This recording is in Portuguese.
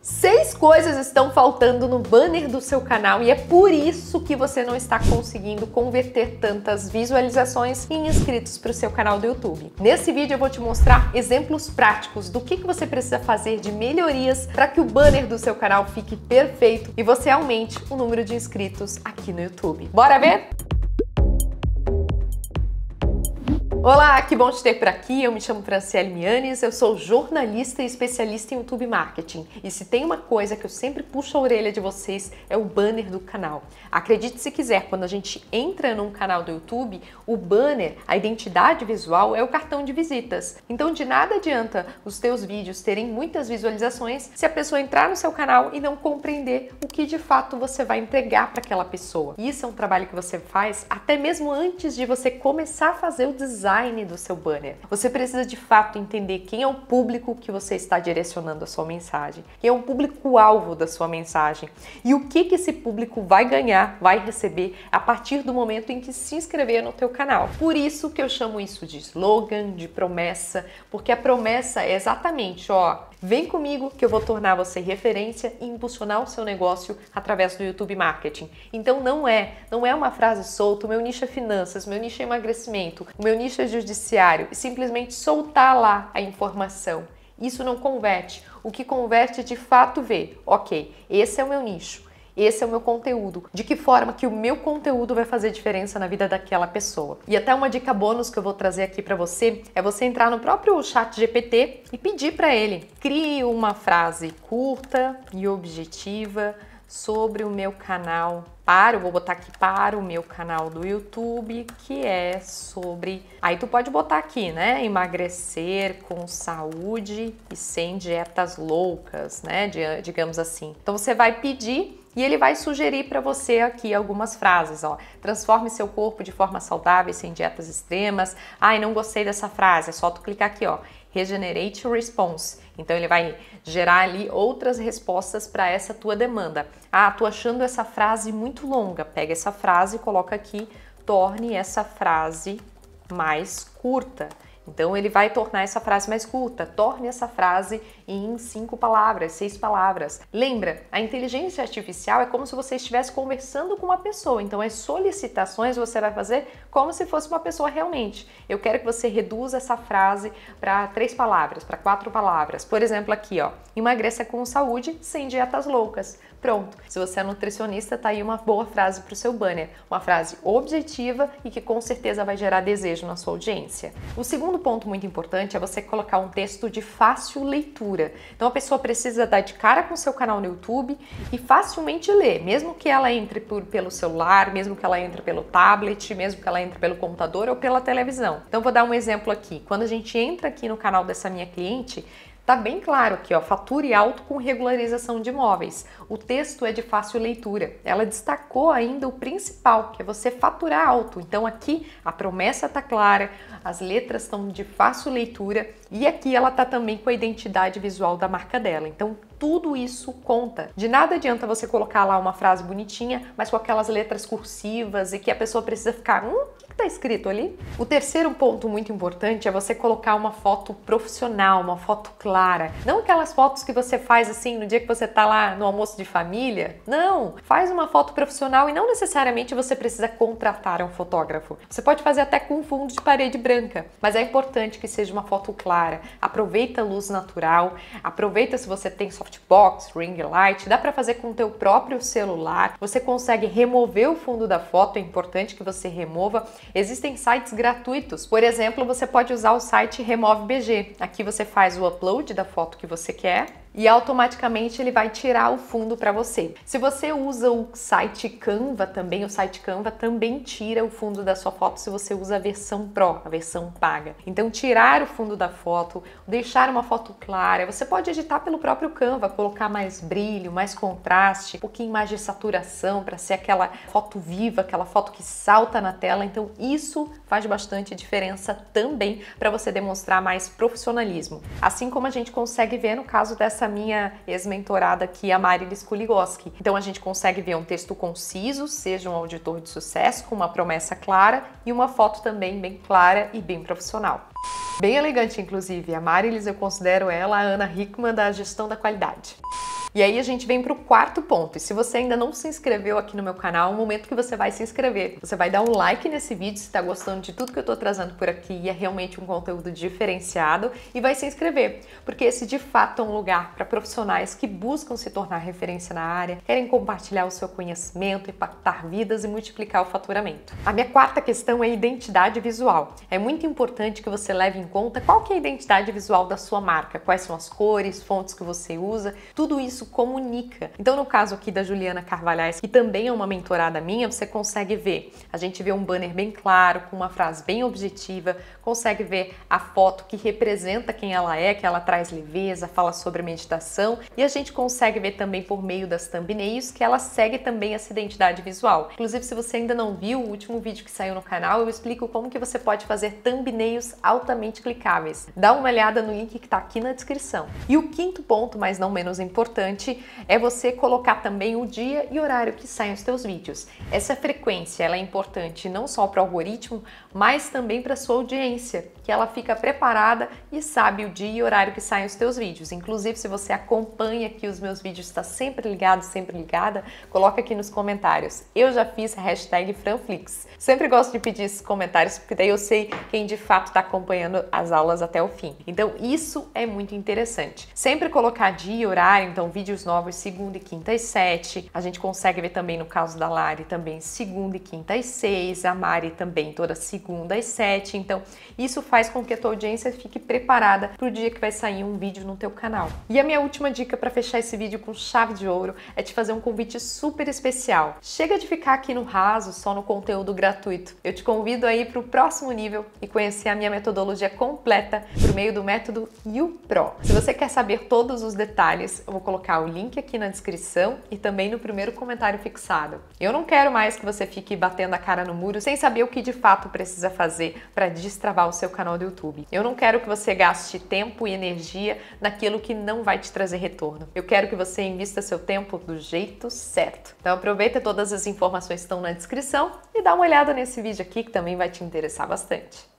6 coisas estão faltando no banner do seu canal e é por isso que você não está conseguindo converter tantas visualizações em inscritos para o seu canal do YouTube. Nesse vídeo eu vou te mostrar exemplos práticos do que você precisa fazer de melhorias para que o banner do seu canal fique perfeito e você aumente o número de inscritos aqui no YouTube. Bora ver? Olá, que bom te ter por aqui. Eu me chamo Franciele Mianes, eu sou jornalista e especialista em YouTube Marketing. E se tem uma coisa que eu sempre puxo a orelha de vocês é o banner do canal. Acredite se quiser, quando a gente entra num canal do YouTube, o banner, a identidade visual é o cartão de visitas. Então de nada adianta os teus vídeos terem muitas visualizações se a pessoa entrar no seu canal e não compreender o que de fato você vai entregar para aquela pessoa. Isso é um trabalho que você faz até mesmo antes de você começar a fazer o design do seu banner. Você precisa de fato entender quem é o público que você está direcionando a sua mensagem, quem é o público-alvo da sua mensagem e o que esse público vai ganhar, vai receber a partir do momento em que se inscrever no teu canal. Por isso que eu chamo isso de slogan, de promessa, porque a promessa é exatamente, vem comigo que eu vou tornar você referência e impulsionar o seu negócio através do YouTube Marketing. Então não é uma frase solta, o meu nicho é finanças, o meu nicho é emagrecimento, o meu nicho é judiciário, e simplesmente soltar lá a informação. Isso não converte. O que converte é de fato ver, ok, esse é o meu nicho. Esse é o meu conteúdo. De que forma que o meu conteúdo vai fazer diferença na vida daquela pessoa? E até uma dica bônus que eu vou trazer aqui para você é você entrar no próprio ChatGPT e pedir para ele: crie uma frase curta e objetiva sobre o meu canal. Eu vou botar aqui para o meu canal do YouTube, que é sobre... Aí tu pode botar aqui, né? Emagrecer com saúde e sem dietas loucas, né? Digamos assim. Então você vai pedir e ele vai sugerir para você aqui algumas frases, Transforme seu corpo de forma saudável, sem dietas extremas. Não gostei dessa frase, é só tu clicar aqui, Regenerate Response. Então ele vai gerar ali outras respostas para essa tua demanda. Tô achando essa frase muito longa. Pega essa frase e coloca aqui, torne essa frase mais curta. Então ele vai tornar essa frase mais curta, torne essa frase em 5 palavras, 6 palavras. Lembra, a inteligência artificial é como se você estivesse conversando com uma pessoa, então as solicitações você vai fazer como se fosse uma pessoa realmente. Eu quero que você reduza essa frase para 3 palavras, para 4 palavras. Por exemplo aqui, emagreça com saúde, sem dietas loucas. Pronto, se você é nutricionista, tá aí uma boa frase para o seu banner, uma frase objetiva e que com certeza vai gerar desejo na sua audiência. O segundo ponto muito importante é você colocar um texto de fácil leitura. Então a pessoa precisa dar de cara com o seu canal no YouTube e facilmente ler, mesmo que ela entre pelo celular, mesmo que ela entre pelo tablet, mesmo que ela entre pelo computador ou pela televisão. Então vou dar um exemplo aqui. Quando a gente entra aqui no canal dessa minha cliente, tá bem claro aqui, fature alto com regularização de imóveis. O texto é de fácil leitura. Ela destacou ainda o principal, que é você faturar alto. Então aqui a promessa tá clara, as letras estão de fácil leitura e aqui ela tá também com a identidade visual da marca dela. Então tudo isso conta. De nada adianta você colocar lá uma frase bonitinha, mas com aquelas letras cursivas e que a pessoa precisa ficar, o que tá escrito ali? O terceiro ponto muito importante é você colocar uma foto profissional, uma foto clara. Não aquelas fotos que você faz assim no dia que você tá lá no almoço de família. Não! Faz uma foto profissional e não necessariamente você precisa contratar um fotógrafo. Você pode fazer até com um fundo de parede branca, mas é importante que seja uma foto clara. Aproveita a luz natural, aproveita se você tem softbox, ring light, dá para fazer com o teu próprio celular. Você consegue remover o fundo da foto, é importante que você remova. Existem sites gratuitos. Por exemplo, você pode usar o site RemoveBG. Aqui você faz o upload da foto que você quer e automaticamente ele vai tirar o fundo para você. Se você usa o site Canva também, o site Canva também tira o fundo da sua foto se você usa a versão Pro, a versão paga. Então tirar o fundo da foto, deixar uma foto clara, você pode editar pelo próprio Canva, colocar mais brilho, mais contraste, um pouquinho mais de saturação para ser aquela foto viva, aquela foto que salta na tela. Então isso faz bastante diferença também para você demonstrar mais profissionalismo. Assim como a gente consegue ver no caso dessa minha ex-mentorada aqui, a Marilis Kuligoski. Então a gente consegue ver um texto conciso, seja um auditor de sucesso, com uma promessa clara e uma foto também bem clara e bem profissional. Bem elegante, inclusive. A Marilis, eu considero ela a Ana Hickman da gestão da qualidade. E aí a gente vem para o quarto ponto. E se você ainda não se inscreveu aqui no meu canal, é o momento que você vai se inscrever. Você vai dar um like nesse vídeo se está gostando de tudo que eu estou trazendo por aqui e é realmente um conteúdo diferenciado, e vai se inscrever, porque esse de fato é um lugar para profissionais que buscam se tornar referência na área, querem compartilhar o seu conhecimento, impactar vidas e multiplicar o faturamento. A minha quarta questão é identidade visual. É muito importante que você leve em conta qual que é a identidade visual da sua marca, quais são as cores, fontes que você usa, tudo isso comunica. Então, no caso aqui da Juliana Carvalhais, que também é uma mentorada minha, você consegue ver, a gente vê um banner bem claro, com uma frase bem objetiva, consegue ver a foto que representa quem ela é, que ela traz leveza, fala sobre meditação, e a gente consegue ver também por meio das thumbnails que ela segue também essa identidade visual. Inclusive, se você ainda não viu o último vídeo que saiu no canal, eu explico como que você pode fazer thumbnails altamente clicáveis. Dá uma olhada no link que está aqui na descrição. E o quinto ponto, mas não menos importante, é você colocar também o dia e horário que saem os teus vídeos. Essa frequência, ela é importante não só para o algoritmo, mas também para a sua audiência, que ela fica preparada e sabe o dia e horário que saem os teus vídeos. Inclusive, se você acompanha aqui os meus vídeos, está sempre ligado, sempre ligada, coloca aqui nos comentários. Eu já fiz hashtag Franflix. Sempre gosto de pedir esses comentários, porque daí eu sei quem de fato está acompanhando as aulas até o fim. Então, isso é muito interessante. Sempre colocar dia e horário, então vídeos novos segunda e quinta às 7. A gente consegue ver também no caso da Lari também segunda e quinta às 6, a Mari também toda segunda às 7. Então, isso faz com que a tua audiência fique preparada para o dia que vai sair um vídeo no teu canal. E a minha última dica para fechar esse vídeo com chave de ouro é te fazer um convite super especial. Chega de ficar aqui no raso, só no conteúdo gratuito. Eu te convido aí para o próximo nível e conhecer a minha metodologia completa por meio do método YouPro. Se você quer saber todos os detalhes, eu vou colocar o link aqui na descrição e também no primeiro comentário fixado. Eu não quero mais que você fique batendo a cara no muro sem saber o que de fato precisa fazer para destravar o seu canal do YouTube. Eu não quero que você gaste tempo e energia naquilo que não vai te trazer retorno. Eu quero que você invista seu tempo do jeito certo. Então aproveita, todas as informações estão na descrição e dá uma olhada nesse vídeo aqui que também vai te interessar bastante.